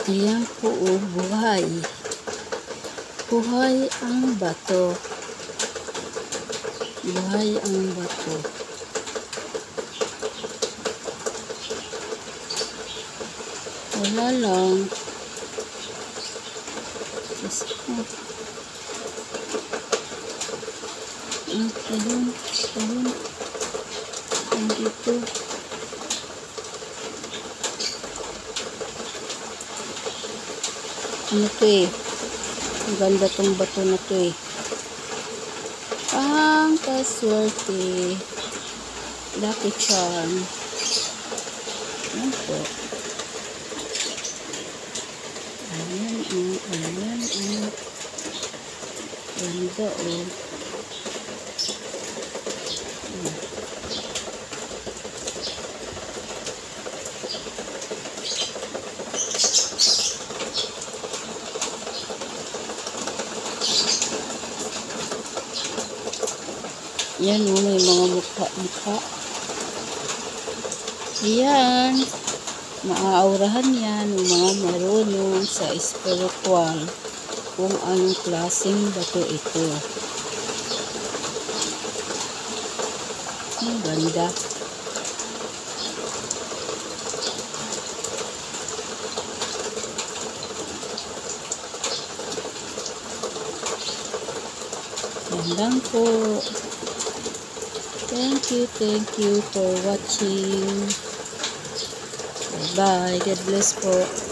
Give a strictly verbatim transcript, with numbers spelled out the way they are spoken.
Ayan po, oh, buhay. Buhay ang bato. Buhay ang bato. Wala lang. Diyos ko. Ah, ayun. Ayun. Andito. Ano to eh? Ang ganda tong bato na to eh. Ang kaswerte. Lucky charm. Ayan po. Ayan oh. Ayan oh. Ganda oh. Hmm. Yan o, may mga mukha-mukha. Yan. Maaurahan yan ng mga marunong sa spiritual kung anong klaseng bato ito. Ang ganda. Yan lang po. Thank you, thank you for watching. Bye-bye. God bless po.